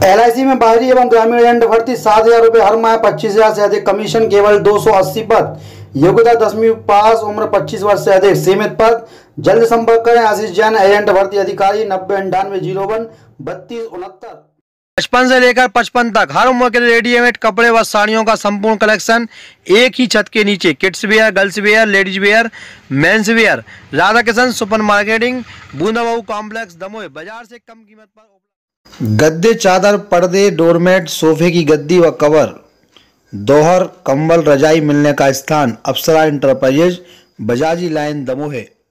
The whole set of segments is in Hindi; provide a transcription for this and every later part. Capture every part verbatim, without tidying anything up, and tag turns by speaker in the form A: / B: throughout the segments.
A: एल आई सी में बाहरी एवं ग्रामीण एजेंट भर्ती सात हजार रुपये हर माह, पच्चीस हजार से अधिक कमीशन, केवल दो सौ अस्सी पद, योग्यता दसवीं पास, उम्र पच्चीस वर्ष से अधिक, सीमित पद। जल्द संपर्क करें आशीष जैन, एजेंट भर्ती अधिकारी, नब्बे अंठानवे जीरो वन बत्तीस उनहत्तर।
B: पचपन से लेकर पचपन तक हर उम्र के रेडीमेड कपड़े व साड़ियों का संपूर्ण कलेक्शन एक ही छत के नीचे। Kids wear, girls wear, ladies wear, mens wear. Radha Kishan super marketing, Bundabau complex, Damoh. बाजार से कम कीमत पर गद्दे, चादर, पर्दे, डोरमेट, सोफे की गद्दी व कवर, दोहर, कंबल, रजाई मिलने का स्थान अप्सरा इंटरप्राइजेज, बजाजी लाइन, दमोह।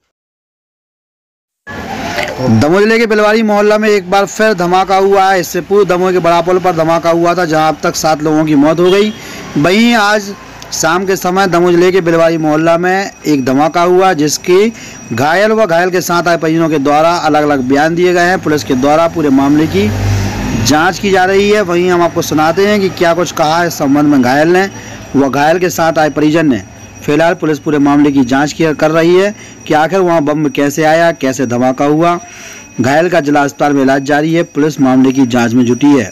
B: दमोह जिले के बिलवारी मोहल्ला में एक बार फिर धमाका हुआ है। इससे पूर्व दमोह के बड़ा पुल पर धमाका हुआ था, जहां अब तक सात लोगों की मौत हो गई। वहीं आज शाम के समय दमोह जिले के बिलवारी मोहल्ला में एक धमाका हुआ, जिसके घायल व घायल के साथ आए परिजनों के द्वारा अलग अलग बयान दिए गए हैं। पुलिस के द्वारा पूरे मामले की जांच की जा रही है। वहीं हम आपको सुनाते हैं कि क्या कुछ कहा है इस संबंध में घायल ने व घायल के साथ आए परिजन ने। फिलहाल पुलिस पूरे मामले की जांच कर रही है कि आखिर वहां बम कैसे आया, कैसे धमाका हुआ। घायल का जिला अस्पताल में इलाज जारी है। पुलिस मामले की जांच में जुटी है।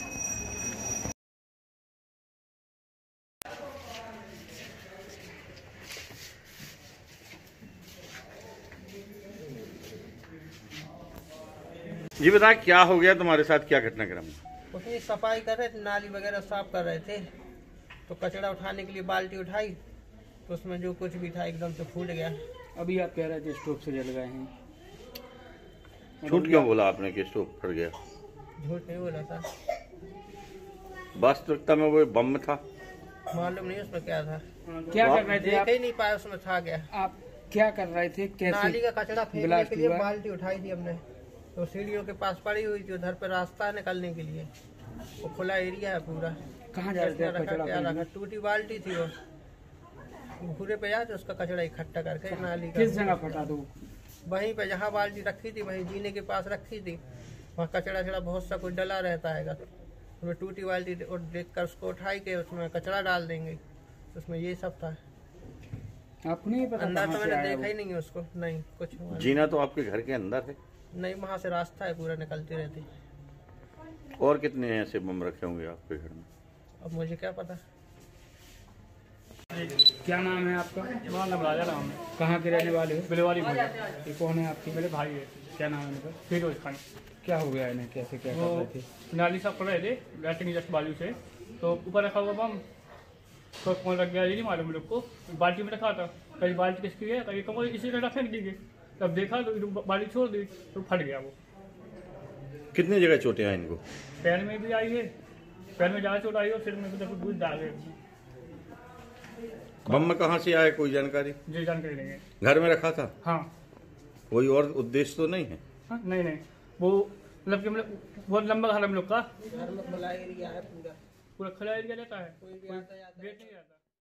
C: ये बता क्या हो गया तुम्हारे साथ, क्या घटनाक्रम?
D: उसमें सफाई कर रहे थे, नाली वगैरह साफ कर रहे थे, तो कचरा उठाने के लिए बाल्टी उठाई तो उसमें जो कुछ भी था एकदम से फूट गया।
E: अभी आप कह रहे थे स्टोव से जल गए हैं,
C: झूठ क्यों बोला आपने कि स्टोव फट गया?
D: झूठ नहीं बोला था,
C: वास्तविकता में वो बम था।
D: मालूम नहीं उसमें क्या था,
E: क्या कर रहे थे
D: देख
E: आप?
D: ही नहीं पाया उसमें था क्या।
E: आप क्या कर रहे थे? कैसे
D: नाली का कचरा फेंकने
E: ब्लास्ट
D: के लिए
E: हुआ?
D: बाल्टी उठाई थी हमने, तो सीढ़ियों के पास पड़ी हुई थी, उधर पे रास्ता है निकलने के लिए, वो खुला एरिया है पूरा।
E: कहाँ जा रहे थे?
D: रखा
E: कचरा
D: क्या
E: फेंकने?
D: रखा, टूटी बाल्टी थी वो, पूरे पे जाते उसका कचरा इकट्ठा करके नाली का।
E: किस जगह फटा दो?
D: वहीं पे जहाँ बाल्टी रखी थी, वहीं जीने के पास रखी थी, वहाँ कचरा चढ़ा बहुत सा कुछ डला रहता है। उसमें टूटी बाल्टी और देख कर उसको उठाई के उसमें कचरा डाल देंगे, उसमें ये सब था।
E: आपको नहीं पता?
D: अंदर तो मैंने देखा ही नहीं है उसको, नहीं कुछ।
C: जीना तो आपके घर के अंदर है?
D: नहीं, वहाँ से रास्ता है पूरा, निकलती रहती।
C: और कितने ऐसे बम रखे होंगे आपके घर में?
D: अब मुझे क्या पता।
E: क्या नाम है आपका?
F: मेरा नाम राजा राम है।
E: कहाँ के रहने वाले हो?
F: बिलवारी भैया,
E: ये कौन है आपकी?
F: मेरे भाई है।
E: क्या नाम है इनका?
F: फिरोज खान।
E: क्या हो गया इन्हें? कैसे क्या कर
F: वो
E: रहे थे?
F: नाली साफ कर रहे थे लैट्रिन जस्ट बालू से, तो ऊपर रखा हुआ बम तो कौन रख गया ये नहीं मालूम लोग को। बाल्टी में रखा था, कहीं बाल्टी किसकी है, कहीं कमर इसी तरह फेंक दी गई। तब देखा तो बाल्टी छोड़ दी तो फट गया वो।
C: कितनी जगह चोटें हैं इनको?
F: पैर में भी आई है, पैर में ज़्यादा चोट आई है, सिर में भी तो दूध डाल गए।
C: बम में कहाँ से आया, कोई जानकारी?
F: जी जानकारी नहीं है।
C: घर में रखा था?
F: हाँ।
C: कोई और उद्देश्य तो नहीं है?
F: हाँ नहीं नहीं, वो मतलब कि मतलब बहुत लंबा घर हम लोग का,
D: घर में खुला एरिया है पूरा,
F: पूरा खुला एरिया रहता है,
D: कोई भी
F: कोई
D: आता जाता है।
F: गेट नहीं रहता।